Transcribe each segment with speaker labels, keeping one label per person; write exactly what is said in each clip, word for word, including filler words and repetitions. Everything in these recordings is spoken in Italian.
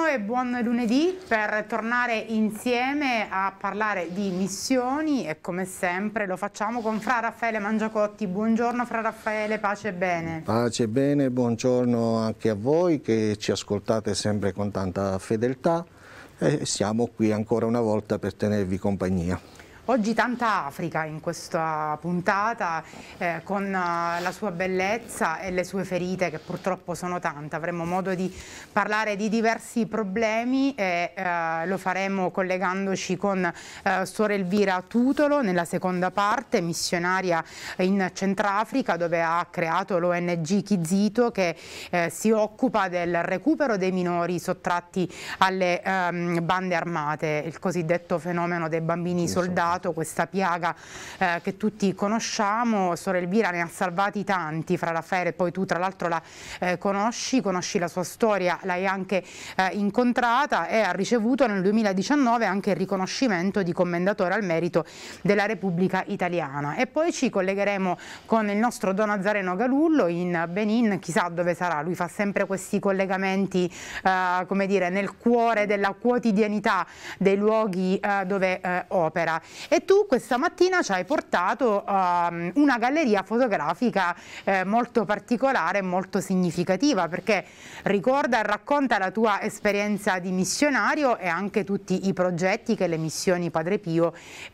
Speaker 1: e buon lunedì per tornare insieme a parlare di missioni e come sempre lo facciamo con Fra Raffaele Mangiacotti. Buongiorno Fra Raffaele, pace e bene.
Speaker 2: Pace e bene, buongiorno anche a voi che ci ascoltate sempre con tanta fedeltà e siamo qui ancora una volta per tenervi compagnia.
Speaker 1: Oggi tanta Africa in questa puntata, eh, con uh, la sua bellezza e le sue ferite che purtroppo sono tante. Avremo modo di parlare di diversi problemi e uh, lo faremo collegandoci con uh, Suor Elvira Tutolo nella seconda parte, missionaria in Centrafrica dove ha creato l'O N G Kizito che eh, si occupa del recupero dei minori sottratti alle um, bande armate, il cosiddetto fenomeno dei bambini soldati. Questa piaga eh, che tutti conosciamo. Suor Elvira ne ha salvati tanti, Fra Raffaele, poi tu tra l'altro la eh, conosci, conosci la sua storia, l'hai anche eh, incontrata e ha ricevuto nel duemiladiciannove anche il riconoscimento di commendatore al merito della Repubblica Italiana. E poi ci collegheremo con il nostro Don Nazareno Galullo in Benin, chissà dove sarà, lui fa sempre questi collegamenti eh, come dire, nel cuore della quotidianità dei luoghi eh, dove eh, opera. E tu questa mattina ci hai portato um, una galleria fotografica eh, molto particolare e molto significativa, perché ricorda e racconta la tua esperienza di missionario e anche tutti i progetti che le missioni Padre Pio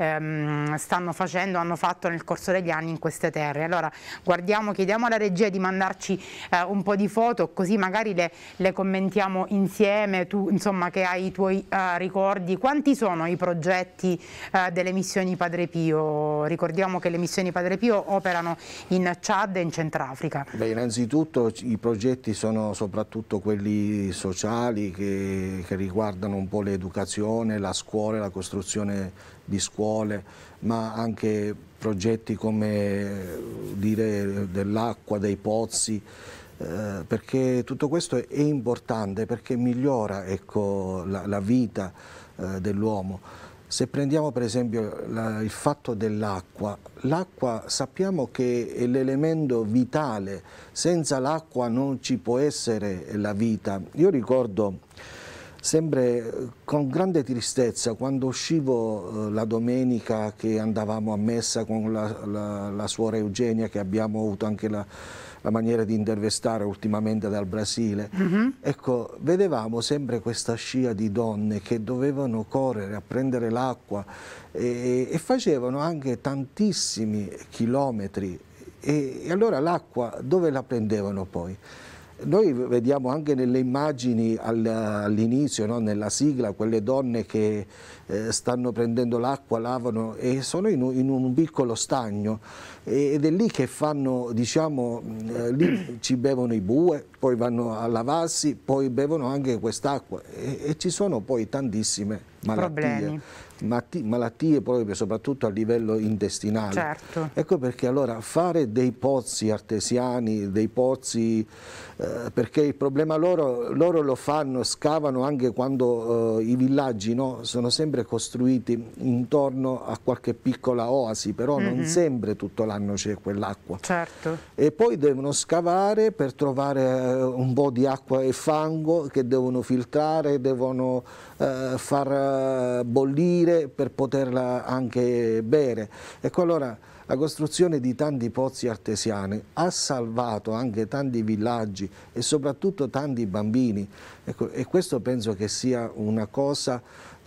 Speaker 1: ehm, stanno facendo, hanno fatto nel corso degli anni in queste terre. Allora guardiamo, chiediamo alla regia di mandarci eh, un po' di foto, così magari le, le commentiamo insieme, tu insomma che hai i tuoi eh, ricordi. Quanti sono i progetti eh, delle missioni Padre Pio? Ricordiamo che le missioni Padre Pio operano in Chad e in Centrafrica.
Speaker 2: Beh, innanzitutto i progetti sono soprattutto quelli sociali che, che riguardano un po' l'educazione, la scuola, la costruzione di scuole, ma anche progetti come dire dell'acqua, dei pozzi, eh, perché tutto questo è, è importante perché migliora, ecco, la, la vita eh, dell'uomo. Se prendiamo per esempio la, il fatto dell'acqua, l'acqua sappiamo che è l'elemento vitale, senza l'acqua non ci può essere la vita. Io ricordo sempre con grande tristezza quando uscivo eh, la domenica che andavamo a messa con la, la, la suora Eugenia, che abbiamo avuto anche la, la maniera di intervistare ultimamente dal Brasile, mm-hmm. Ecco, vedevamo sempre questa scia di donne che dovevano correre a prendere l'acqua e, e facevano anche tantissimi chilometri e, e allora l'acqua dove la prendevano poi? Noi vediamo anche nelle immagini all'inizio, no, nella sigla, quelle donne che eh, stanno prendendo l'acqua, lavano e sono in un, in un piccolo stagno ed è lì che fanno, diciamo, eh, lì ci bevono i bue, poi vanno a lavarsi, poi bevono anche quest'acqua e, e ci sono poi tantissime malattie. Malattie, malattie proprio soprattutto a livello intestinale.
Speaker 1: Certo.
Speaker 2: Ecco perché allora fare dei pozzi artesiani, dei pozzi, eh, perché il problema loro, loro lo fanno, scavano anche quando eh, i villaggi, no, sono sempre costruiti intorno a qualche piccola oasi, però mm-hmm. non sempre tutto l'anno c'è quell'acqua.
Speaker 1: Certo.
Speaker 2: E poi devono scavare per trovare eh, un po' di acqua e fango che devono filtrare, devono eh, far eh, bollire per poterla anche bere. Ecco allora la costruzione di tanti pozzi artesiani ha salvato anche tanti villaggi e soprattutto tanti bambini. Ecco, e questo penso che sia una cosa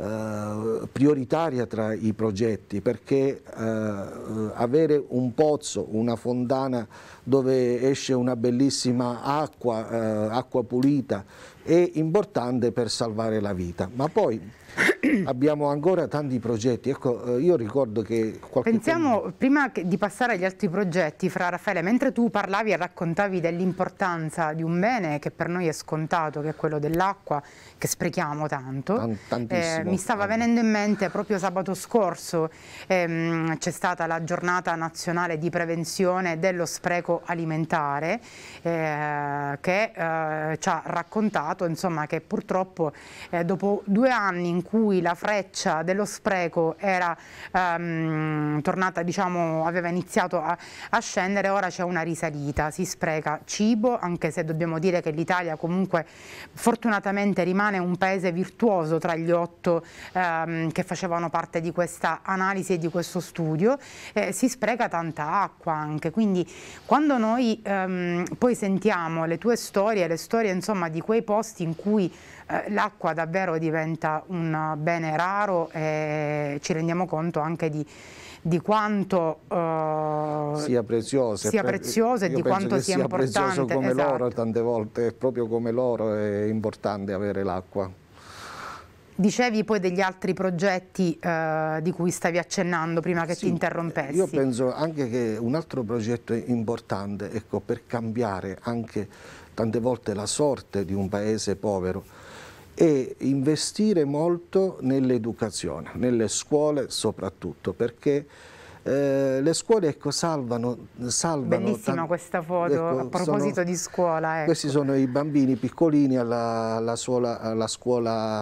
Speaker 2: eh, prioritaria tra i progetti, perché eh, avere un pozzo, una fontana dove esce una bellissima acqua, eh, acqua pulita, è importante per salvare la vita. Ma poi abbiamo ancora tanti progetti. Ecco, io ricordo che qualche
Speaker 1: pensiamo
Speaker 2: tempo...
Speaker 1: prima di passare agli altri progetti, Fra Raffaele, mentre tu parlavi e raccontavi dell'importanza di un bene che per noi è scontato, che è quello dell'acqua, che sprechiamo tanto, eh, mi stava venendo in mente proprio sabato scorso ehm, c'è stata la giornata nazionale di prevenzione dello spreco alimentare, eh, che eh, ci ha raccontato dato insomma, che purtroppo eh, dopo due anni in cui la freccia dello spreco era ehm, tornata, diciamo, aveva iniziato a, a scendere, ora c'è una risalita, si spreca cibo, anche se dobbiamo dire che l'Italia comunque fortunatamente rimane un paese virtuoso tra gli otto ehm, che facevano parte di questa analisi e di questo studio, eh, si spreca tanta acqua anche, quindi quando noi ehm, poi sentiamo le tue storie, le storie insomma di quei posti in cui eh, l'acqua davvero diventa un bene raro, e ci rendiamo conto anche di di quanto uh,
Speaker 2: sia preziosa,
Speaker 1: sia preziosa e di quanto sia, sia importante.
Speaker 2: Prezioso come
Speaker 1: esatto.
Speaker 2: l'oro, tante volte, proprio come l'oro è importante avere l'acqua.
Speaker 1: Dicevi poi degli altri progetti uh, di cui stavi accennando prima che
Speaker 2: sì,
Speaker 1: ti interrompessi.
Speaker 2: Io penso anche che un altro progetto importante, ecco, per cambiare anche tante volte la sorte di un paese povero, e investire molto nell'educazione, nelle scuole soprattutto, perché eh, le scuole, ecco, salvano, salvano.
Speaker 1: Bellissima questa foto, ecco, a proposito sono, di scuola. Ecco.
Speaker 2: Questi sono i bambini piccolini alla, alla, suola, alla scuola,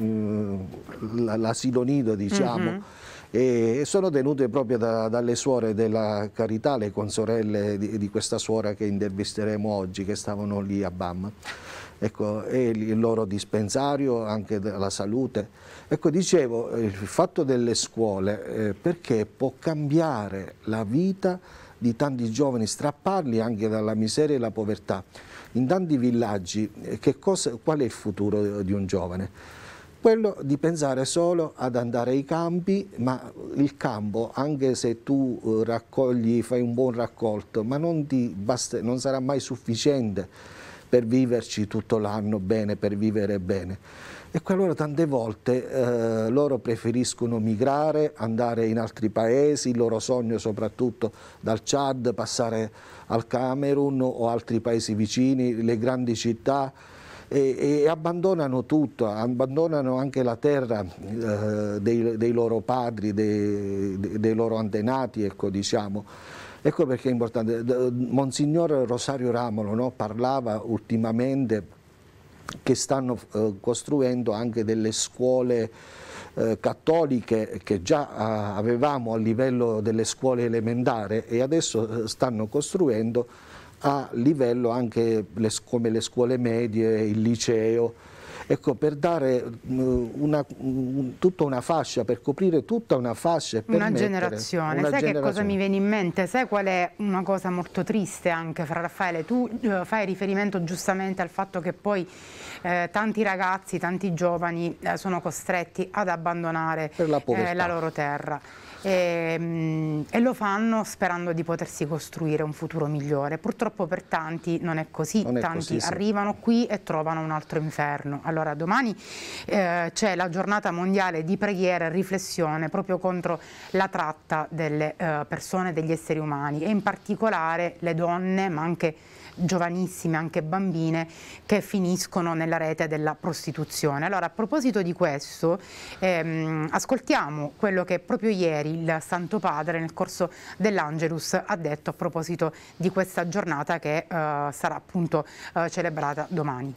Speaker 2: l'asilo nido, diciamo, mm-hmm. e sono tenute proprio da, dalle suore della Carità, le consorelle di, di questa suora che intervisteremo oggi, che stavano lì a Bam. Ecco, e il loro dispensario, anche della salute. Ecco, dicevo, il fatto delle scuole, eh, perché può cambiare la vita di tanti giovani, strapparli anche dalla miseria e la povertà. In tanti villaggi, che cosa, qual è il futuro di un giovane? Quello di pensare solo ad andare ai campi, ma il campo, anche se tu raccogli, fai un buon raccolto, ma non, ti basta, non sarà mai sufficiente per viverci tutto l'anno bene, per vivere bene. E allora tante volte eh, loro preferiscono migrare, andare in altri paesi, il loro sogno soprattutto dal Chad, passare al Camerun o altri paesi vicini, le grandi città, e, e abbandonano tutto, abbandonano anche la terra eh, dei, dei loro padri, dei, dei loro antenati, ecco, diciamo. Ecco perché è importante. Monsignor Rosario Ramolo, no, parlava ultimamente che stanno eh, costruendo anche delle scuole eh, cattoliche che già eh, avevamo a livello delle scuole elementari, e adesso eh, stanno costruendo a livello anche le, come le scuole medie, il liceo. Ecco, per dare una, un, tutta una fascia, per coprire tutta una fascia. Per
Speaker 1: una generazione.
Speaker 2: Una
Speaker 1: Sai
Speaker 2: generazione.
Speaker 1: Che cosa mi viene in mente? Sai qual è una cosa molto triste anche, Fra Raffaele? Tu eh, fai riferimento giustamente al fatto che poi eh, tanti ragazzi, tanti giovani eh, sono costretti ad abbandonare
Speaker 2: la,
Speaker 1: eh, la loro terra. E, e lo fanno sperando di potersi costruire un futuro migliore. Purtroppo per tanti non è così, non è tanti così, sì. Arrivano qui e trovano un altro inferno. Allora domani eh, c'è la giornata mondiale di preghiera e riflessione proprio contro la tratta delle eh, persone, degli esseri umani, e in particolare le donne, ma anche giovanissime, anche bambine, che finiscono nella rete della prostituzione. Allora, a proposito di questo, ehm, ascoltiamo quello che proprio ieri il Santo Padre nel corso dell'Angelus ha detto a proposito di questa giornata che eh, sarà appunto eh, celebrata domani.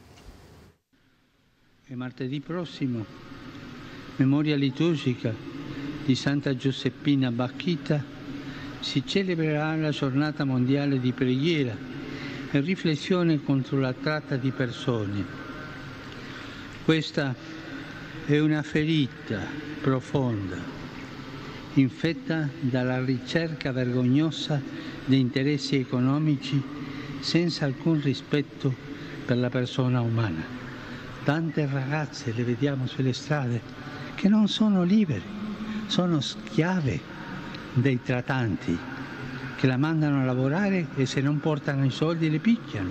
Speaker 3: E martedì prossimo, memoria liturgica di Santa Giuseppina Bacchita, si celebrerà la giornata mondiale di preghiera e riflessione contro la tratta di persone. Questa è una ferita profonda, infetta dalla ricerca vergognosa di interessi economici senza alcun rispetto per la persona umana. Tante ragazze le vediamo sulle strade che non sono libere, sono schiave dei tratanti, che la mandano a lavorare e se non portano i soldi le picchiano.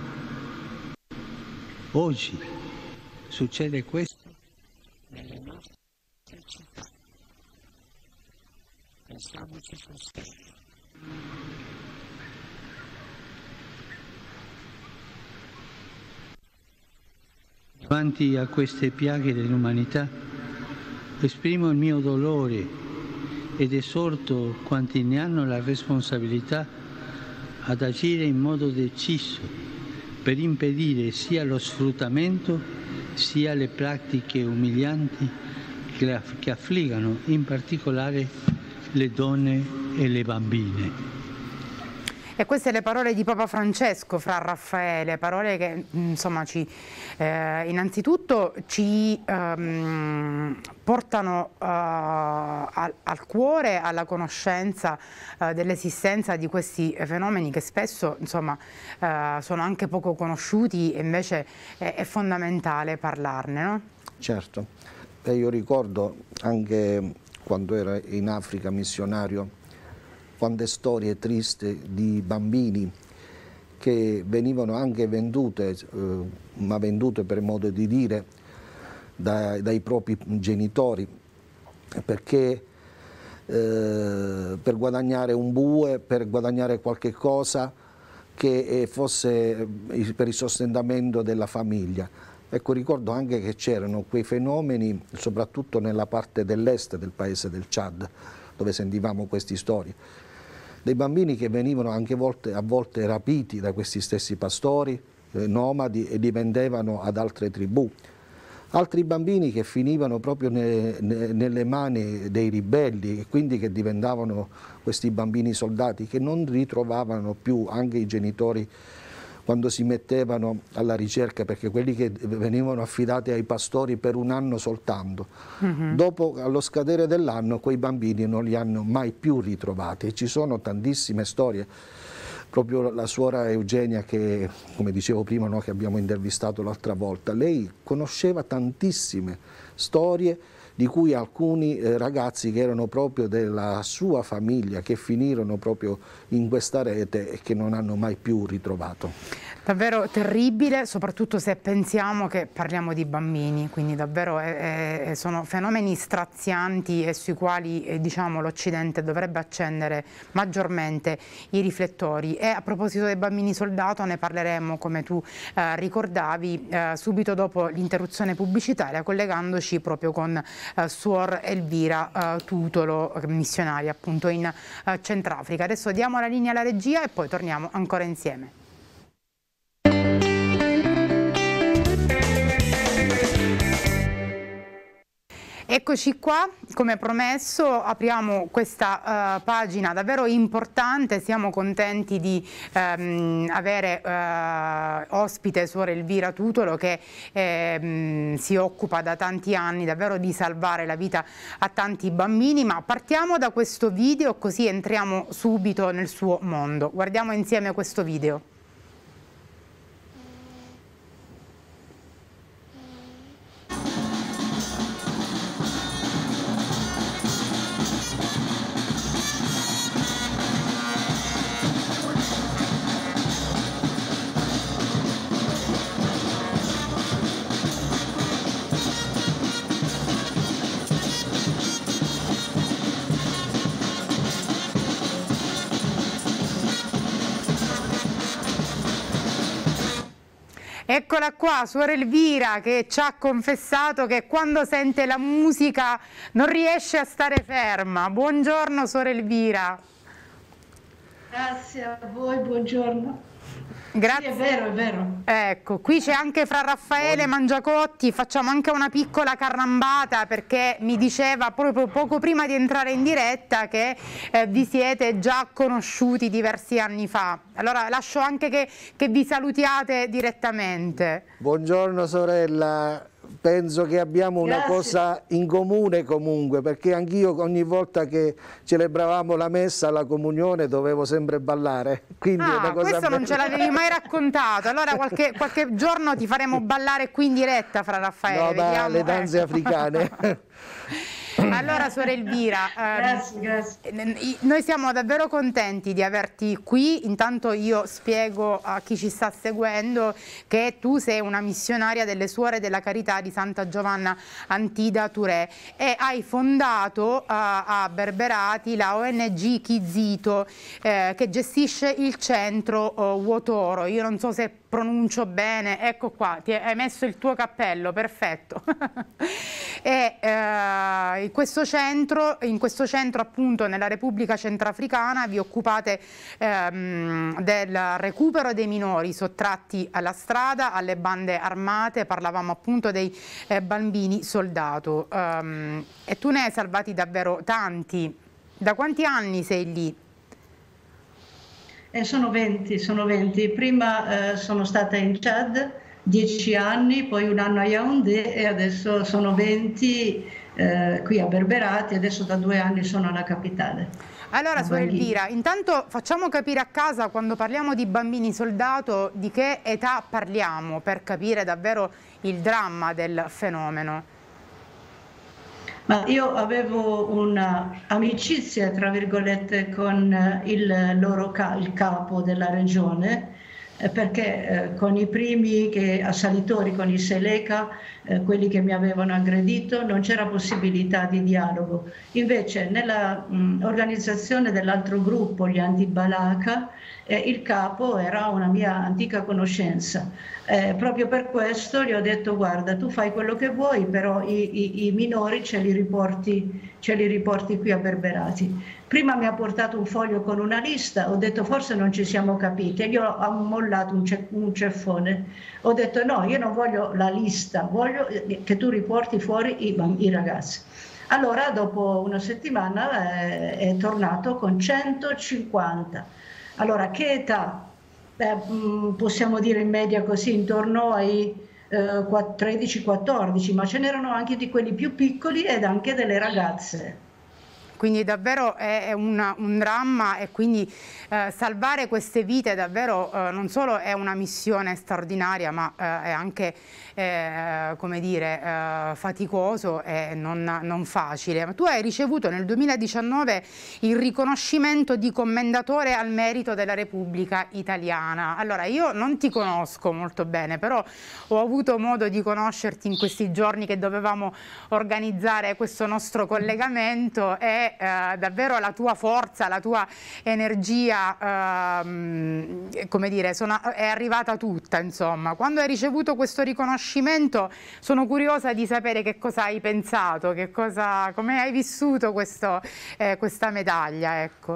Speaker 3: Oggi succede questo nelle nostre città. Pensiamoci sul serio. Davanti a queste piaghe dell'umanità esprimo il mio dolore ed esorto quanti ne hanno la responsabilità ad agire in modo deciso per impedire sia lo sfruttamento sia le pratiche umilianti che, che affliggono in particolare le donne e le bambine.
Speaker 1: E queste le parole di Papa Francesco, Fra Raffaele, parole che insomma ci, eh, innanzitutto ci ehm, portano eh, al, al cuore, alla conoscenza eh, dell'esistenza di questi fenomeni che spesso insomma eh, sono anche poco conosciuti e invece è, è fondamentale parlarne, no?
Speaker 2: Certo, e io ricordo anche quando ero in Africa missionario quante storie tristi di bambini che venivano anche vendute, eh, ma vendute per modo di dire, da, dai propri genitori, perché eh, per guadagnare un bue, per guadagnare qualche cosa che fosse per il sostentamento della famiglia. Ecco, ricordo anche che c'erano quei fenomeni, soprattutto nella parte dell'est del paese del Chad, dove sentivamo queste storie, dei bambini che venivano anche volte, a volte rapiti da questi stessi pastori eh, nomadi e li vendevano ad altre tribù. Altri bambini che finivano proprio ne, ne, nelle mani dei ribelli e quindi che diventavano questi bambini soldati che non ritrovavano più anche i genitori quando si mettevano alla ricerca, perché quelli che venivano affidati ai pastori per un anno soltanto, mm-hmm. dopo allo scadere dell'anno quei bambini non li hanno mai più ritrovati e ci sono tantissime storie. Proprio la suora Eugenia che, come dicevo prima, no, che abbiamo intervistato l'altra volta, lei conosceva tantissime storie di cui alcuni eh, ragazzi che erano proprio della sua famiglia che finirono proprio in questa rete e che non hanno mai più ritrovato.
Speaker 1: Davvero terribile, soprattutto se pensiamo che parliamo di bambini, quindi davvero è, è, sono fenomeni strazianti e sui quali eh, diciamo, l'Occidente dovrebbe accendere maggiormente i riflettori. E a proposito dei bambini soldato ne parleremo, come tu eh, ricordavi, eh, subito dopo l'interruzione pubblicitaria, collegandoci proprio con eh, Suor Elvira eh, Tutolo, missionaria appunto in eh, Centrafrica. Adesso diamo la linea alla regia e poi torniamo ancora insieme. Eccoci qua, come promesso apriamo questa uh, pagina davvero importante, siamo contenti di um, avere uh, ospite Suor Elvira Tutolo che um, si occupa da tanti anni davvero di salvare la vita a tanti bambini, ma partiamo da questo video così entriamo subito nel suo mondo. Guardiamo insieme questo video. Eccola qua, Suor Elvira, che ci ha confessato che quando sente la musica non riesce a stare ferma. Buongiorno Suor Elvira.
Speaker 4: Grazie a voi, buongiorno.
Speaker 1: Grazie.
Speaker 4: Sì, è vero, è vero.
Speaker 1: Ecco, qui c'è anche Fra Raffaele Mangiacotti, facciamo anche una piccola carrambata perché mi diceva proprio poco prima di entrare in diretta che eh, vi siete già conosciuti diversi anni fa. Allora lascio anche che, che vi salutiate direttamente.
Speaker 2: Buongiorno sorella. Penso che abbiamo una
Speaker 4: Grazie.
Speaker 2: cosa in comune comunque, perché anch'io ogni volta che celebravamo la messa, la comunione, dovevo sempre ballare. Quindi
Speaker 1: ah,
Speaker 2: è una cosa
Speaker 1: questo
Speaker 2: bella.
Speaker 1: Non ce l'avevi mai raccontato, allora qualche, qualche giorno ti faremo ballare qui in diretta, Fra Raffaele.
Speaker 2: No,
Speaker 1: Vediamo,
Speaker 2: le danze
Speaker 1: ecco.
Speaker 2: africane.
Speaker 1: Allora, Suor Elvira,
Speaker 4: grazie,
Speaker 1: ehm,
Speaker 4: grazie.
Speaker 1: noi siamo davvero contenti di averti qui. Intanto io spiego a chi ci sta seguendo che tu sei una missionaria delle Suore della Carità di Santa Giovanna Antida Touré e hai fondato uh, a Berberati la O N G Kizito eh, che gestisce il centro uh, Wotoro. Io non so se pronuncio bene, ecco qua, ti hai messo il tuo cappello, perfetto. E eh, in questo centro, in questo centro appunto nella Repubblica Centrafricana vi occupate ehm, del recupero dei minori sottratti alla strada, alle bande armate, parlavamo appunto dei eh, bambini soldato, um, e tu ne hai salvati davvero tanti. Da quanti anni sei lì?
Speaker 4: Eh, sono venti, sono venti. Prima eh, sono stata in Chad dieci anni, poi un anno a Yaoundé e adesso sono venti eh, qui a Berberati, adesso da due anni sono alla capitale.
Speaker 1: Allora, suor Elvira, intanto facciamo capire a casa, quando parliamo di bambini soldato, di che età parliamo, per capire davvero il dramma del fenomeno.
Speaker 4: Ma io avevo un'amicizia, tra virgolette, con il loro ca il capo della regione, eh, perché eh, con i primi che, assalitori, con i Seleka, eh, quelli che mi avevano aggredito, non c'era possibilità di dialogo. Invece nella mh, organizzazione dell'altro gruppo, gli Anti-Balaka, eh, il capo era una mia antica conoscenza. Eh, proprio per questo gli ho detto: guarda, tu fai quello che vuoi, però i, i, i minori ce li, riporti, ce li riporti qui a Berberati. Prima mi ha portato un foglio con una lista, ho detto forse non ci siamo capiti, e gli ho mollato un, ce un ceffone. Ho detto no, io non voglio la lista, voglio che tu riporti fuori i, i ragazzi. Allora dopo una settimana eh, è tornato con centocinquanta. Allora che età? Eh, possiamo dire in media così, intorno ai eh, tredici quattordici, ma ce n'erano anche di quelli più piccoli ed anche delle ragazze.
Speaker 1: Quindi davvero è una, un dramma, e quindi eh, salvare queste vite davvero eh, non solo è una missione straordinaria, ma eh, è anche eh, come dire, eh, faticoso e non, non facile. Ma tu hai ricevuto nel duemiladiciannove il riconoscimento di commendatore al merito della Repubblica Italiana. Allora, io non ti conosco molto bene, però ho avuto modo di conoscerti in questi giorni che dovevamo organizzare questo nostro collegamento, e Eh, davvero la tua forza, la tua energia, ehm, come dire, sono, è arrivata tutta, insomma. Quando hai ricevuto questo riconoscimento sono curiosa di sapere che cosa hai pensato, che cosa, come hai vissuto questo, eh, questa medaglia, ecco.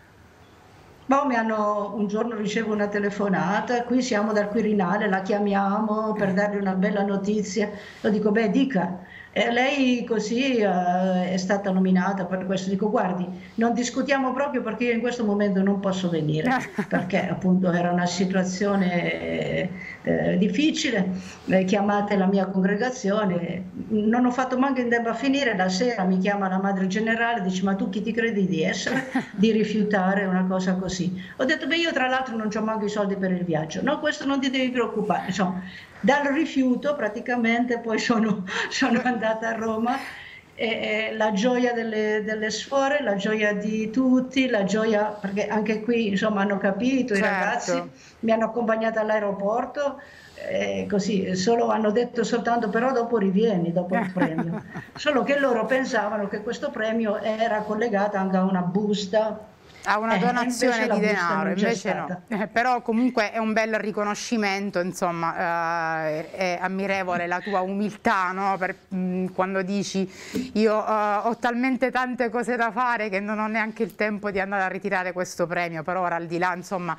Speaker 4: Boh, mi hanno, un giorno ricevo una telefonata, qui siamo dal Quirinale, la chiamiamo per dargli una bella notizia. Io dico, beh, dica. E lei così uh, è stata nominata per questo. Dico, guardi, non discutiamo proprio, perché io in questo momento non posso venire, perché appunto era una situazione eh, difficile. Eh, chiamate la mia congregazione, non ho fatto manco in tempo a finire, la sera mi chiama la madre generale, dice: ma tu chi ti credi di essere, di rifiutare una cosa così? Ho detto, beh, io tra l'altro non ho manco i soldi per il viaggio. No, questo non ti devi preoccupare. Insomma, dal rifiuto praticamente poi sono, sono andata a Roma, e, e la gioia delle, delle suore, la gioia di tutti, la gioia, perché anche qui insomma hanno capito, certo. I ragazzi mi hanno accompagnata all'aeroporto, eh, così, solo, hanno detto soltanto: però dopo rivieni, dopo il premio. Solo che loro pensavano che questo premio era collegato anche a una busta,
Speaker 1: a una donazione
Speaker 4: eh,
Speaker 1: di denaro, invece no. Eh, però comunque è un bel riconoscimento, insomma, eh, è ammirevole la tua umiltà, no? Per, mh, quando dici: io uh, ho talmente tante cose da fare che non ho neanche il tempo di andare a ritirare questo premio. Per ora, al di là, insomma,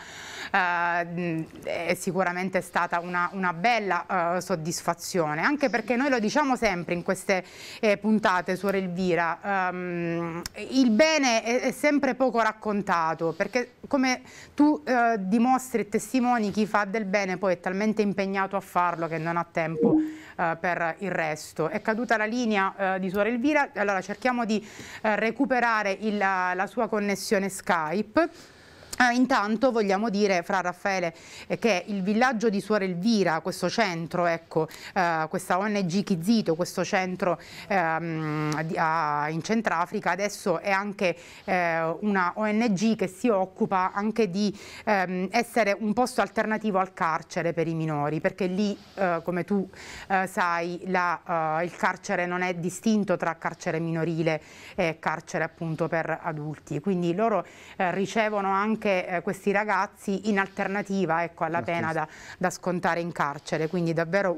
Speaker 1: uh, è sicuramente stata una, una bella uh, soddisfazione, anche perché noi lo diciamo sempre in queste eh, puntate, suor Elvira, um, il bene è, è sempre poco raccontato, perché come tu eh, dimostri e testimoni, chi fa del bene poi è talmente impegnato a farlo che non ha tempo eh, per il resto. È caduta la linea eh, di suor Elvira, allora cerchiamo di eh, recuperare il, la sua connessione Skype. Eh, intanto vogliamo dire, fra Raffaele, eh, che il villaggio di Suor Elvira, questo centro, ecco, eh, questa O N G Kizito, questo centro ehm, di, a, in Centrafrica, adesso è anche eh, una O N G che si occupa anche di ehm, essere un posto alternativo al carcere per i minori, perché lì, eh, come tu eh, sai, la, eh, il carcere non è distinto tra carcere minorile e carcere appunto per adulti, quindi loro eh, ricevono anche anche eh, questi ragazzi in alternativa, ecco, alla pena da, da scontare in carcere, quindi davvero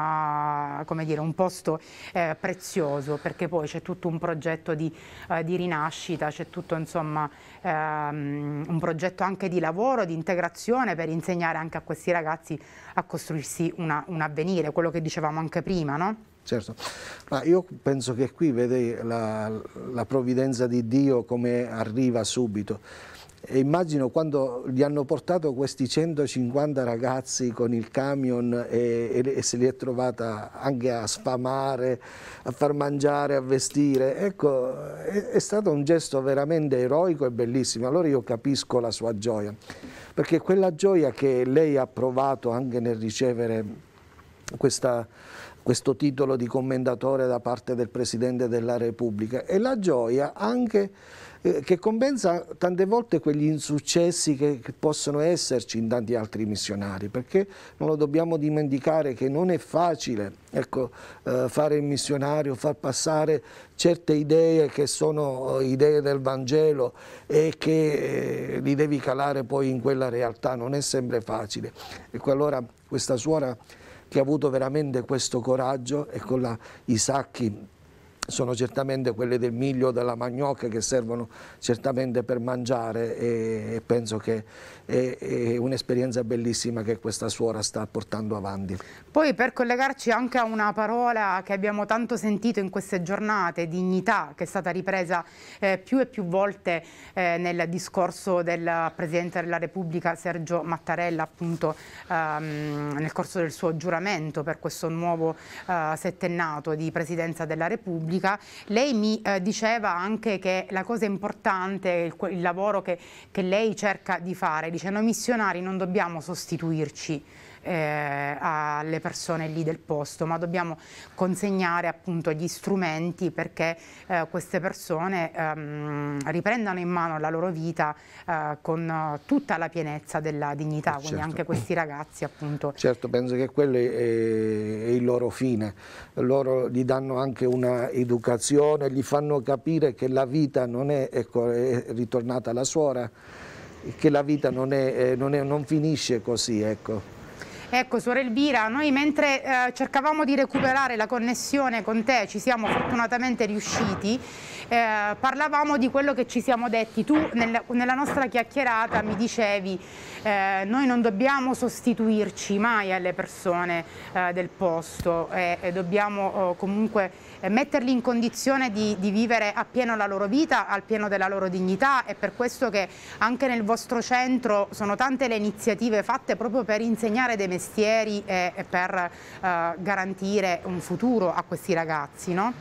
Speaker 1: una, come dire, un posto eh, prezioso, perché poi c'è tutto un progetto di, eh, di rinascita, c'è tutto insomma ehm, un progetto anche di lavoro, di integrazione per insegnare anche a questi ragazzi a costruirsi una, un avvenire, quello che dicevamo anche prima, no?
Speaker 2: Certo, ma io penso che qui vede la, la provvidenza di Dio come arriva subito. E immagino quando gli hanno portato questi centocinquanta ragazzi con il camion e, e, e se li è trovata anche a sfamare, a far mangiare, a vestire, ecco, è, è stato un gesto veramente eroico e bellissimo. Allora io capisco la sua gioia, perché quella gioia che lei ha provato anche nel ricevere questa questo titolo di commendatore da parte del Presidente della Repubblica e la gioia anche eh, che compensa tante volte quegli insuccessi che, che possono esserci in tanti altri missionari, perché non lo dobbiamo dimenticare che non è facile, ecco, eh, fare il missionario, far passare certe idee che sono idee del Vangelo e che eh, li devi calare poi in quella realtà, non è sempre facile. Ecco, allora questa suora che ha avuto veramente questo coraggio, e con la, i sacchi sono certamente quelli del miglio, della manioca, che servono certamente per mangiare, e, e penso che è, è un'esperienza bellissima che questa suora sta portando avanti.
Speaker 1: Poi, per collegarci anche a una parola che abbiamo tanto sentito in queste giornate, dignità, che è stata ripresa eh, più e più volte eh, nel discorso del Presidente della Repubblica Sergio Mattarella, appunto ehm, nel corso del suo giuramento per questo nuovo eh, settennato di Presidenza della Repubblica. Lei mi eh, diceva anche che la cosa importante, il, il lavoro che, che lei cerca di fare, dice: noi missionari non dobbiamo sostituirci eh, alle persone lì del posto, ma dobbiamo consegnare appunto gli strumenti perché eh, queste persone ehm, riprendano in mano la loro vita eh, con uh, tutta la pienezza della dignità,
Speaker 2: certo.
Speaker 1: Quindi anche questi ragazzi appunto.
Speaker 2: Certo, penso che quello è, è il loro fine, loro gli danno anche una educazione, gli fanno capire che la vita non è, ecco, è ritornata la suora, che la vita non, è, non, è, non finisce così, ecco.
Speaker 1: Ecco, suora Elvira, noi mentre eh, cercavamo di recuperare la connessione con te, ci siamo fortunatamente riusciti, eh, parlavamo di quello che ci siamo detti. Tu nel, nella nostra chiacchierata mi dicevi eh, noi non dobbiamo sostituirci mai alle persone eh, del posto e, e dobbiamo eh, comunque eh, metterli in condizione di, di vivere appieno la loro vita, al pieno della loro dignità, è per questo che anche nel vostro centro sono tante le iniziative fatte proprio per insegnare dei mestieri e, e per eh, garantire un futuro a questi ragazzi, no?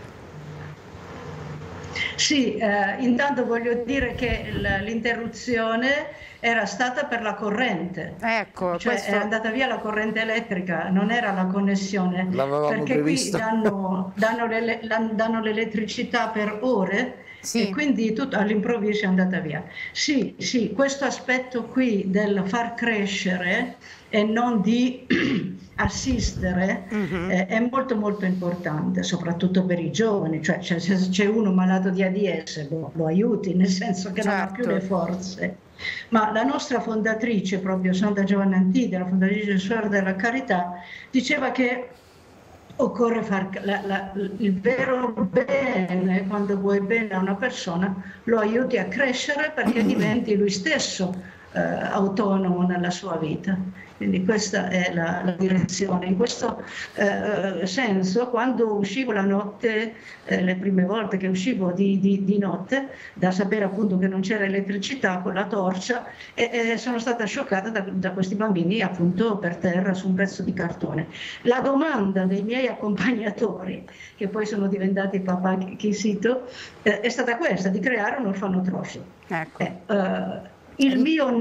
Speaker 4: Sì, eh, intanto voglio dire che l'interruzione era stata per la corrente,
Speaker 1: ecco,
Speaker 4: cioè
Speaker 1: questo...
Speaker 4: è andata via la corrente elettrica, non era la connessione, perché
Speaker 2: previsto.
Speaker 4: qui danno, danno l'elettricità per ore. Sì. E quindi all'improvviso è andata via. Sì, sì, questo aspetto qui del far crescere e non di assistere uh-huh. eh, è molto molto importante, soprattutto per i giovani, cioè, cioè se c'è uno malato di AIDS lo, lo aiuti, nel senso che certo. non ha più le forze. Ma la nostra fondatrice, proprio Santa Giovanna Antide, la fondatrice Suore della Carità, diceva che occorre fare il vero bene, quando vuoi bene a una persona lo aiuti a crescere perché diventi lui stesso eh, autonomo nella sua vita. Quindi questa è la, la direzione. In questo eh, senso, quando uscivo la notte, eh, le prime volte che uscivo di, di, di notte, da sapere appunto che non c'era elettricità con la torcia, e, e sono stata scioccata da, da questi bambini appunto per terra su un pezzo di cartone. La domanda dei miei accompagnatori, che poi sono diventati papà Chisito, eh, è stata questa, di creare un orfanotrofio.
Speaker 1: Ecco.
Speaker 4: Eh, eh, il mio no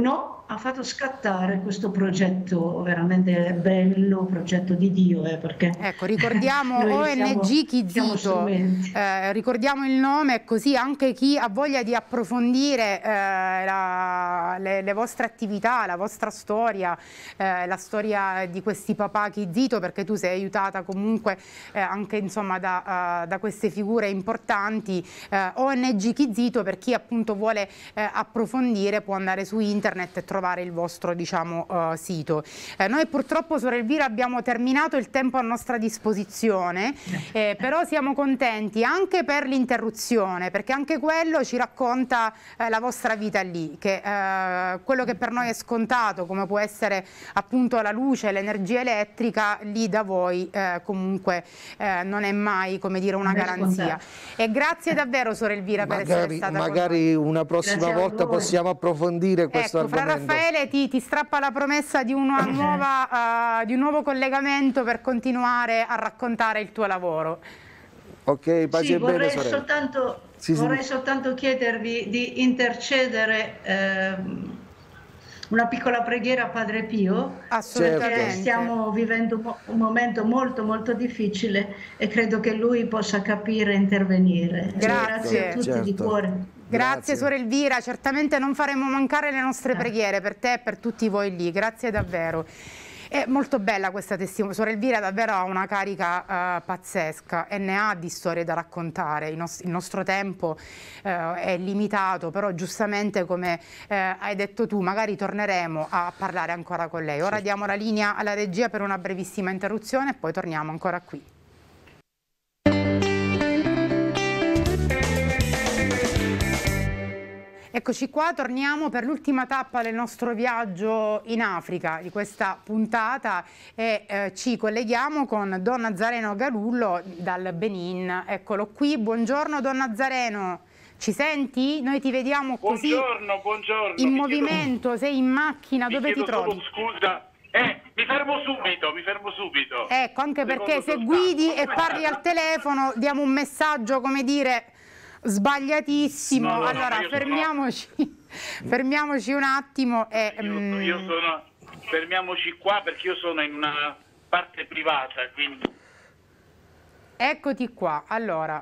Speaker 4: ha fatto scattare questo progetto veramente bello, progetto di Dio. Eh, perché
Speaker 1: ecco, ricordiamo O N G Kizito, eh, ricordiamo il nome, così anche chi ha voglia di approfondire eh, la, le, le vostre attività, la vostra storia, eh, la storia di questi papà Kizito, perché tu sei aiutata comunque eh, anche insomma da, uh, da queste figure importanti. eh, O N G Kizito, per chi appunto vuole eh, approfondire, può andare su internet e trovare il vostro, diciamo, uh, sito. Eh, noi purtroppo, Suor Elvira, abbiamo terminato il tempo a nostra disposizione, eh, però siamo contenti anche per l'interruzione, perché anche quello ci racconta eh, la vostra vita lì, che eh, quello che per noi è scontato, come può essere appunto la luce, l'energia elettrica, lì da voi eh, comunque eh, non è mai, come dire, una garanzia. E grazie davvero, Suor Elvira, per
Speaker 2: magari,
Speaker 1: essere stata
Speaker 2: magari con noi. Una prossima volta possiamo approfondire questo
Speaker 1: ecco,
Speaker 2: argomento.
Speaker 1: Fra Raffaele ti, ti strappa la promessa di, una nuova, uh, di un nuovo collegamento per continuare a raccontare il tuo lavoro.
Speaker 2: Ok, pace
Speaker 4: sì,
Speaker 2: e
Speaker 4: vorrei
Speaker 2: bene, sorella.
Speaker 4: soltanto,
Speaker 2: sì,
Speaker 4: vorrei
Speaker 2: sì.
Speaker 4: soltanto chiedervi di intercedere eh, una piccola preghiera a Padre Pio,
Speaker 1: assolutamente,
Speaker 4: perché stiamo vivendo un momento molto molto difficile e credo che lui possa capire e intervenire.
Speaker 1: Grazie,
Speaker 4: Grazie a tutti
Speaker 2: certo.
Speaker 4: di cuore.
Speaker 1: Grazie,
Speaker 2: Grazie,
Speaker 1: Suor Elvira, certamente non faremo mancare le nostre eh. preghiere per te e per tutti voi lì, grazie davvero. È molto bella questa testimonianza, Suor Elvira davvero ha una carica uh, pazzesca e ne ha di storie da raccontare. Il, nos il nostro tempo uh, è limitato, però giustamente, come uh, hai detto tu, magari torneremo a parlare ancora con lei. Ora sì. Diamo la linea alla regia per una brevissima interruzione e poi torniamo ancora qui. Eccoci qua, torniamo per l'ultima tappa del nostro viaggio in Africa di questa puntata e eh, ci colleghiamo con Don Nazareno Galullo dal Benin. Eccolo qui, buongiorno Don Nazareno, ci senti? Noi ti vediamo così
Speaker 5: buongiorno, buongiorno.
Speaker 1: in movimento, chiedo, sei in macchina, dove ti trovi?
Speaker 5: Scusa, eh, mi fermo subito, mi fermo subito.
Speaker 1: Ecco, anche perché se guidi e parli al telefono diamo un messaggio, come dire, sbagliatissimo. No, no, allora no, fermiamoci sono... fermiamoci un attimo e
Speaker 5: io, um... io sono fermiamoci qua perché io sono in una parte privata, quindi
Speaker 1: eccoti qua. Allora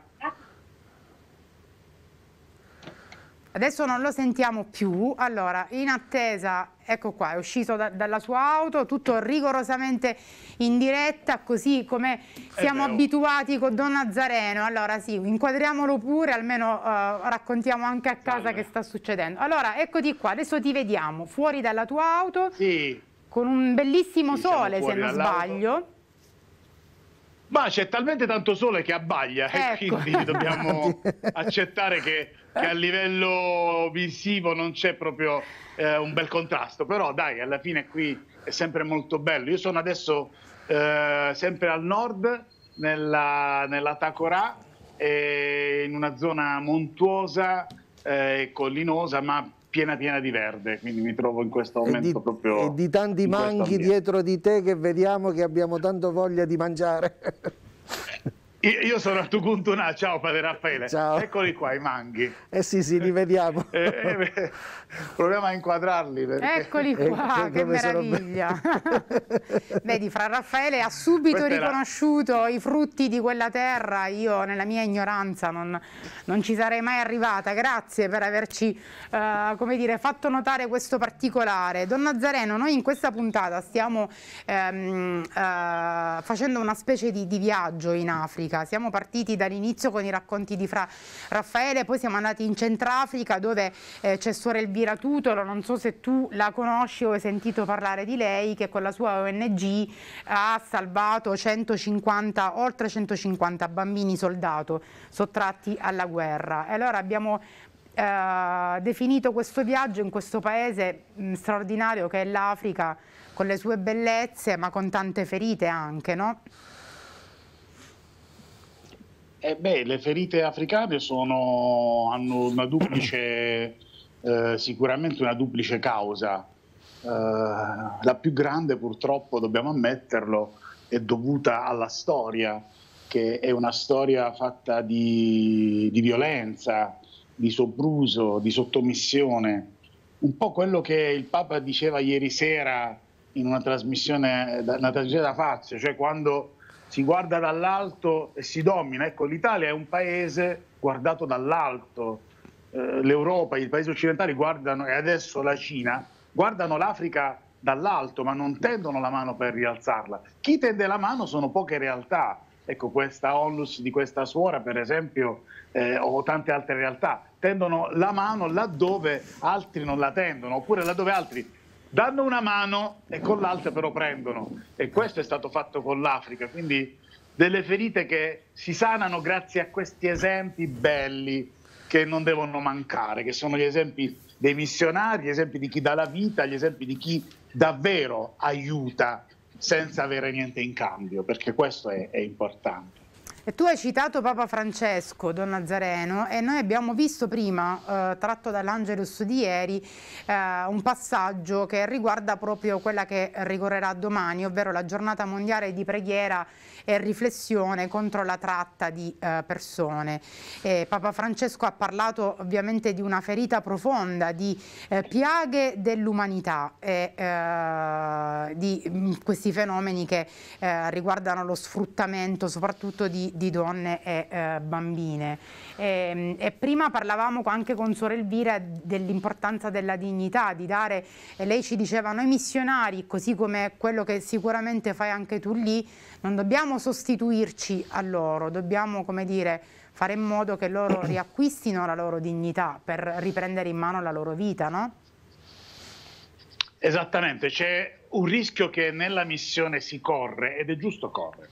Speaker 1: adesso non lo sentiamo più. Allora, in attesa, ecco qua, è uscito da, dalla sua auto, tutto rigorosamente in diretta, così come siamo abituati con Don Nazareno. Allora sì, inquadriamolo pure, almeno uh, raccontiamo anche a casa Salve. Che sta succedendo. Allora, eccoti qua, adesso ti vediamo fuori dalla tua auto,
Speaker 5: sì.
Speaker 1: Con un bellissimo sì, sole, se non sbaglio.
Speaker 5: Ma c'è talmente tanto sole che abbaglia, ecco. E quindi dobbiamo accettare che, che a livello visivo non c'è proprio eh, un bel contrasto, però dai, alla fine qui è sempre molto bello. Io sono adesso eh, sempre al nord, nella, nella Takorà, eh, in una zona montuosa e eh, collinosa, ma piena piena di verde, quindi mi trovo in questo momento
Speaker 2: e di,
Speaker 5: proprio
Speaker 2: e di tanti manghi dietro di te che vediamo che abbiamo tanto voglia di mangiare.
Speaker 5: Io, io sono a Tucuntuna, ciao Padre Raffaele.
Speaker 2: Ciao.
Speaker 5: Eccoli qua i manghi.
Speaker 2: Eh sì sì, li vediamo.
Speaker 5: eh, eh, proviamo a inquadrarli. Perché...
Speaker 1: Eccoli qua, eh, che meraviglia. Vedi, Fra Raffaele ha subito Questa riconosciuto la... i frutti di quella terra. Io nella mia ignoranza non, non ci sarei mai arrivata. Grazie per averci uh, come dire, fatto notare questo particolare. Don Nazareno, noi in questa puntata stiamo um, uh, facendo una specie di, di viaggio in Africa. Siamo partiti dall'inizio con i racconti di Fra Raffaele, poi siamo andati in Centrafrica dove eh, c'è Suor Elvira Tutolo, non so se tu la conosci o hai sentito parlare di lei, che con la sua O N G ha salvato centocinquanta, oltre centocinquanta bambini soldato sottratti alla guerra. E allora abbiamo eh, definito questo viaggio in questo paese mh, straordinario che è l'Africa, con le sue bellezze ma con tante ferite anche, no?
Speaker 5: Eh beh, le ferite africane sono, hanno una duplice, eh, sicuramente una duplice causa. Eh, la più grande, purtroppo, dobbiamo ammetterlo, è dovuta alla storia, che è una storia fatta di, di violenza, di sopruso, di sottomissione. un po' quello che il Papa diceva ieri sera in una trasmissione, una trasmissione da Fazio, cioè quando si guarda dall'alto e si domina. Ecco, l'Italia è un paese guardato dall'alto, eh, l'Europa, i paesi occidentali guardano, e adesso la Cina, guardano l'Africa dall'alto, ma non tendono la mano per rialzarla. Chi tende la mano sono poche realtà. Ecco, questa onlus di questa suora, per esempio, eh, o tante altre realtà, tendono la mano laddove altri non la tendono, oppure laddove altri danno una mano e con l'altra però prendono. E questo è stato fatto con l'Africa, quindi delle ferite che si sanano grazie a questi esempi belli che non devono mancare, che sono gli esempi dei missionari, gli esempi di chi dà la vita, gli esempi di chi davvero aiuta senza avere niente in cambio, perché questo è, è importante.
Speaker 1: E tu hai citato Papa Francesco, Don Nazareno, e noi abbiamo visto prima, eh, tratto dall'Angelus di ieri, eh, un passaggio che riguarda proprio quella che ricorrerà domani, ovvero la giornata mondiale di preghiera e riflessione contro la tratta di eh, persone. E Papa Francesco ha parlato ovviamente di una ferita profonda, di eh, piaghe dell'umanità e eh, di mh, questi fenomeni che eh, riguardano lo sfruttamento soprattutto di di donne e eh, bambine. E, e prima parlavamo anche con Suor Elvira dell'importanza della dignità, di dare, e lei ci diceva, noi missionari, così come quello che sicuramente fai anche tu lì, non dobbiamo sostituirci a loro, dobbiamo, come dire, fare in modo che loro riacquistino la loro dignità per riprendere in mano la loro vita, no?
Speaker 5: Esattamente, c'è un rischio che nella missione si corre, ed è giusto correre,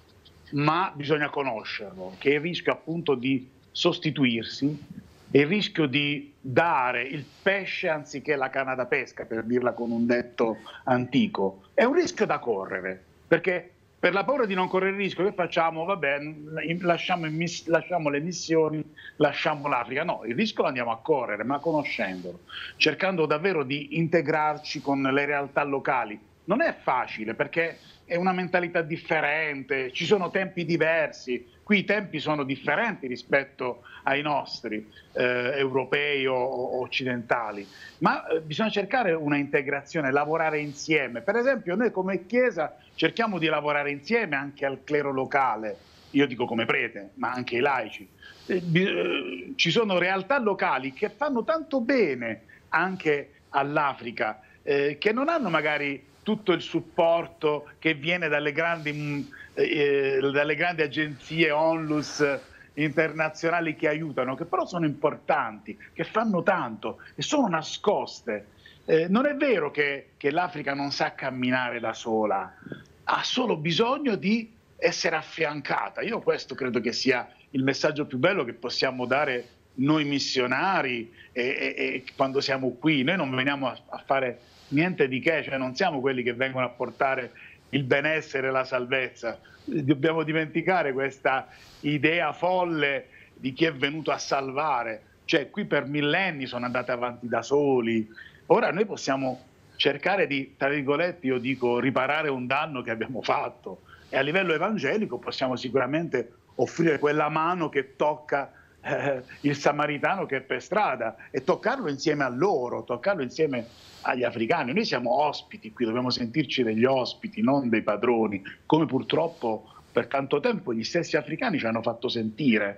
Speaker 5: ma bisogna conoscerlo, che è il rischio appunto di sostituirsi, è il rischio di dare il pesce anziché la canna da pesca, per dirla con un detto antico. È un rischio da correre, perché per la paura di non correre il rischio che facciamo, vabbè, lasciamo, lasciamo le missioni, lasciamo l'Africa. No, il rischio lo andiamo a correre, ma conoscendolo, cercando davvero di integrarci con le realtà locali. Non è facile, perché è una mentalità differente, ci sono tempi diversi, qui i tempi sono differenti rispetto ai nostri, eh, europei o, o occidentali, ma eh, bisogna cercare una integrazione, lavorare insieme. Per esempio noi come Chiesa cerchiamo di lavorare insieme anche al clero locale, io dico come prete, ma anche ai laici. Eh, eh, ci sono realtà locali che fanno tanto bene anche all'Africa, eh, che non hanno magari tutto il supporto che viene dalle grandi, eh, dalle grandi agenzie onlus internazionali che aiutano, che però sono importanti, che fanno tanto e sono nascoste. Eh, non è vero che, che l'Africa non sa camminare da sola, ha solo bisogno di essere affiancata. Io questo credo che sia il messaggio più bello che possiamo dare noi missionari e, e, e quando siamo qui. Noi non veniamo a, a fare niente di che, cioè non siamo quelli che vengono a portare il benessere e la salvezza. Dobbiamo dimenticare questa idea folle di chi è venuto a salvare, cioè qui per millenni sono andate avanti da soli. Ora noi possiamo cercare di, tra virgolette, io dico, riparare un danno che abbiamo fatto, e a livello evangelico possiamo sicuramente offrire quella mano che tocca eh, il samaritano che è per strada, e toccarlo insieme a loro, toccarlo insieme agli africani. Noi siamo ospiti qui, dobbiamo sentirci degli ospiti, non dei padroni, come purtroppo per tanto tempo gli stessi africani ci hanno fatto sentire.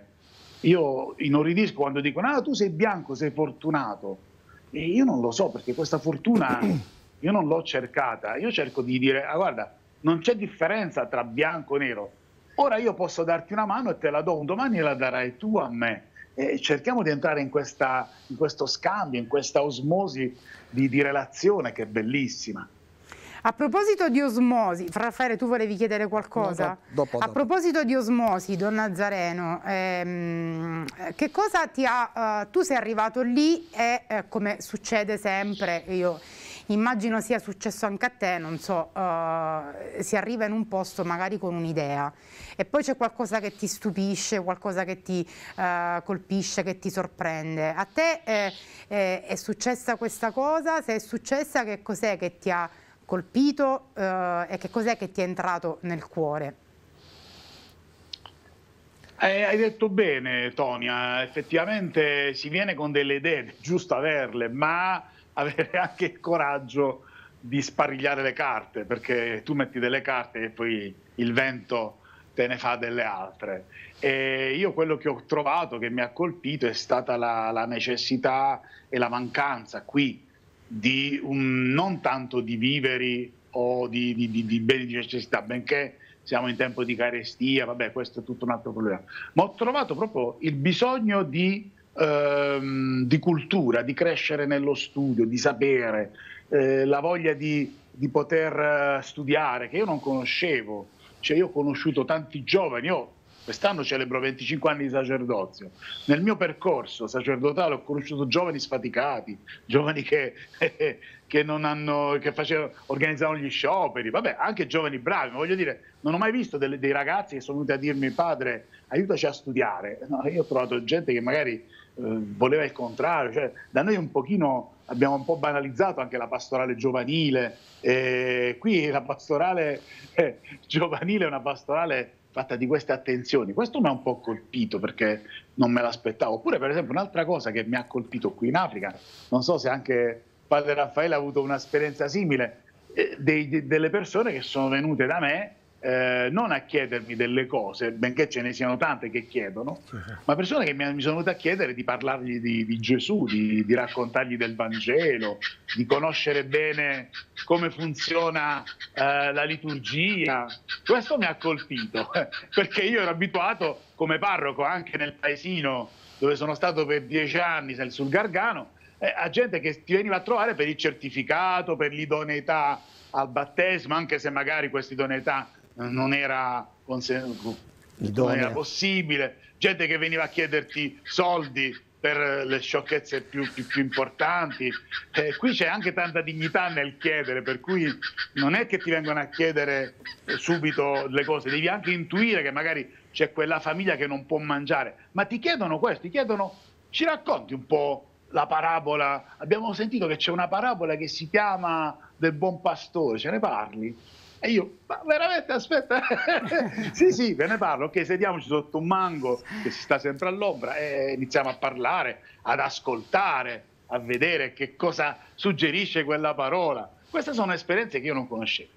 Speaker 5: Io inorridisco quando dicono ah tu sei bianco, sei fortunato, e io non lo so, perché questa fortuna io non l'ho cercata. Io cerco di dire ah, guarda, non c'è differenza tra bianco e nero, ora io posso darti una mano e te la do, un domani la darai tu a me. E cerchiamo di entrare in, questa, in questo scambio, in questa osmosi di, di relazione che è bellissima.
Speaker 1: A proposito di osmosi, Raffaele, tu volevi chiedere qualcosa?
Speaker 2: No, dopo,
Speaker 1: A
Speaker 2: dopo.
Speaker 1: proposito di osmosi, Don Nazareno, ehm, che cosa ti ha... Uh, tu sei arrivato lì e, eh, come succede sempre, io immagino sia successo anche a te, non so, uh, si arriva in un posto magari con un'idea e poi c'è qualcosa che ti stupisce, qualcosa che ti uh, colpisce, che ti sorprende. A te eh, eh, è successa questa cosa? Se è successa, che cos'è che ti ha colpito uh, e che cos'è che ti è entrato nel cuore?
Speaker 5: Eh, hai detto bene, Tonia, effettivamente si viene con delle idee, è giusto averle, ma avere anche il coraggio di sparigliare le carte, perché tu metti delle carte e poi il vento te ne fa delle altre. E io quello che ho trovato, che mi ha colpito, è stata la, la necessità e la mancanza qui di un, non tanto di viveri o di, di, di, di beni di necessità, benché siamo in tempo di carestia, vabbè, questo è tutto un altro problema, ma ho trovato proprio il bisogno di, ehm, di cultura, di crescere nello studio, di sapere, eh, la voglia di, di poter studiare, che io non conoscevo. Cioè, io ho conosciuto tanti giovani, io quest'anno celebro venticinque anni di sacerdozio. Nel mio percorso sacerdotale ho conosciuto giovani sfaticati, giovani che, eh, che, non hanno, che facevano, organizzavano gli scioperi, vabbè, anche giovani bravi, ma voglio dire, non ho mai visto delle, dei ragazzi che sono venuti a dirmi: padre, aiutaci a studiare. No, io ho trovato gente che magari eh, voleva il contrario, cioè, da noi un pochino abbiamo un po' banalizzato anche la pastorale giovanile, e qui la pastorale eh, giovanile è una pastorale fatta di queste attenzioni. Questo mi ha un po' colpito perché non me l'aspettavo. Oppure, per esempio, un'altra cosa che mi ha colpito qui in Africa, non so se anche padre Raffaele ha avuto un'esperienza simile, eh, dei, de, delle persone che sono venute da me eh, non a chiedermi delle cose, benché ce ne siano tante che chiedono, ma persone che mi, mi sono venute a chiedere di parlargli di, di Gesù, di, di raccontargli del Vangelo, di conoscere bene come funziona eh, la liturgia. Questo mi ha colpito, perché io ero abituato come parroco anche nel paesino dove sono stato per dieci anni sul Gargano, eh, a gente che ti veniva a trovare per il certificato, per l'idoneità al battesimo, anche se magari questa idoneità non era, non era possibile, gente che veniva a chiederti soldi per le sciocchezze più, più, più importanti. Eh, qui c'è anche tanta dignità nel chiedere, per cui non è che ti vengono a chiedere subito le cose, devi anche intuire che magari c'è quella famiglia che non può mangiare, ma ti chiedono questo, ti chiedono: ci racconti un po' la parabola, abbiamo sentito che c'è una parabola che si chiama del buon pastore, ce ne parli? E io, ma veramente, aspetta, sì sì, ve ne parlo, ok, sediamoci sotto un mango che si sta sempre all'ombra e iniziamo a parlare, ad ascoltare, a vedere che cosa suggerisce quella parola. Queste sono esperienze che io non conoscevo.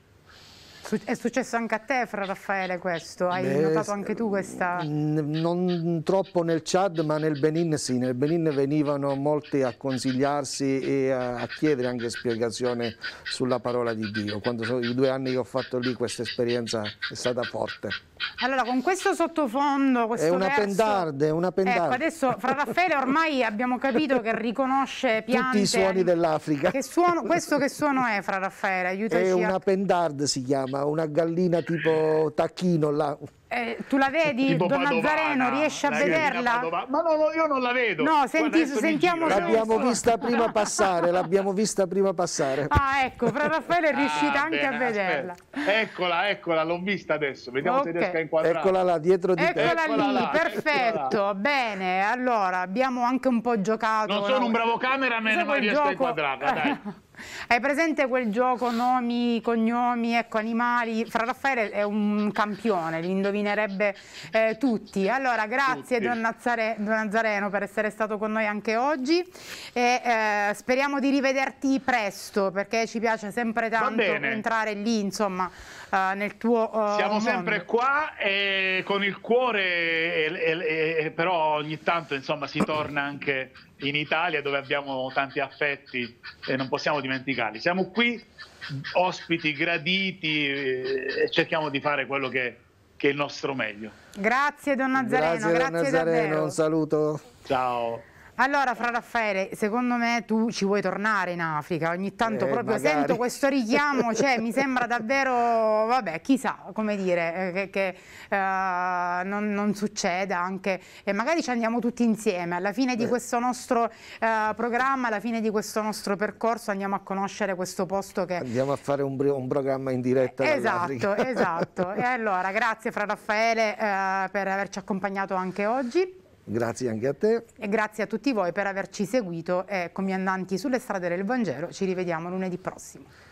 Speaker 1: È successo anche a te, fra Raffaele, questo? Hai Beh, notato anche tu questa?
Speaker 2: Non troppo nel Chad, ma nel Benin sì. Nel Benin venivano molti a consigliarsi e a, a chiedere anche spiegazione sulla parola di Dio. Quando sono i due anni che ho fatto lì, questa esperienza è stata forte.
Speaker 1: Allora, con questo sottofondo, questo
Speaker 2: è una
Speaker 1: verso,
Speaker 2: pendarde, è una pendarde.
Speaker 1: Ecco, adesso fra Raffaele ormai abbiamo capito che riconosce piante.
Speaker 2: Tutti i suoni dell'Africa.
Speaker 1: Che suono, questo che suono è, fra Raffaele? Aiutaci.
Speaker 2: È una
Speaker 1: a...
Speaker 2: pendarde, si chiama, una gallina tipo tacchino là.
Speaker 1: Eh, tu la vedi,
Speaker 5: tipo
Speaker 1: Don
Speaker 5: Padovana,
Speaker 1: Nazareno, riesci a vederla?
Speaker 5: Ma no, no, io non la vedo.
Speaker 1: No, senti, sentiamo.
Speaker 2: L'abbiamo vista prima passare, l'abbiamo vista prima passare.
Speaker 1: Ah, ecco, fra Raffaele è riuscita ah, anche bene, a vederla.
Speaker 5: Aspetta. Eccola, eccola, l'ho vista adesso. Vediamo okay. se riesco a inquadrare.
Speaker 2: Eccola là, dietro di te.
Speaker 1: Eccola, eccola lì,
Speaker 5: là,
Speaker 1: perfetto.
Speaker 5: Eccola.
Speaker 1: Bene, allora abbiamo anche un po' giocato.
Speaker 5: Non sono no? un bravo cameraman, ma riesco gioco... a inquadrarla, dai.
Speaker 1: Hai presente quel gioco nomi, cognomi, ecco, animali? Fra Raffaele è un campione, li indovinerebbe eh, tutti. Allora, grazie tutti. Don, Nazare, Don Nazareno per essere stato con noi anche oggi e eh, speriamo di rivederti presto, perché ci piace sempre tanto entrare lì, insomma, uh, nel tuo uh,
Speaker 5: Siamo
Speaker 1: mondo.
Speaker 5: sempre qua e con il cuore, e, e, e, però ogni tanto, insomma, si torna anche in Italia, dove abbiamo tanti affetti e non possiamo dimenticarli. Siamo qui, ospiti graditi, e cerchiamo di fare quello che, che è il nostro meglio.
Speaker 1: Grazie Don Nazareno,
Speaker 2: grazie,
Speaker 1: grazie
Speaker 2: Don Nazareno,
Speaker 1: davvero.
Speaker 2: Un saluto.
Speaker 5: Ciao.
Speaker 1: Allora, fra Raffaele, secondo me tu ci vuoi tornare in Africa, ogni tanto eh, proprio magari. Sento questo richiamo, cioè mi sembra davvero, vabbè, chissà, come dire, che, che uh, non, non succeda anche, e magari ci andiamo tutti insieme, alla fine di eh. questo nostro uh, programma, alla fine di questo nostro percorso andiamo a conoscere questo posto che...
Speaker 2: Andiamo a fare un, un programma in diretta
Speaker 1: Esatto, esatto. E allora, grazie fra Raffaele uh, per averci accompagnato anche oggi.
Speaker 2: Grazie anche a te.
Speaker 1: E grazie a tutti voi per averci seguito e, comiandanti sulle strade del Vangelo, ci rivediamo lunedì prossimo.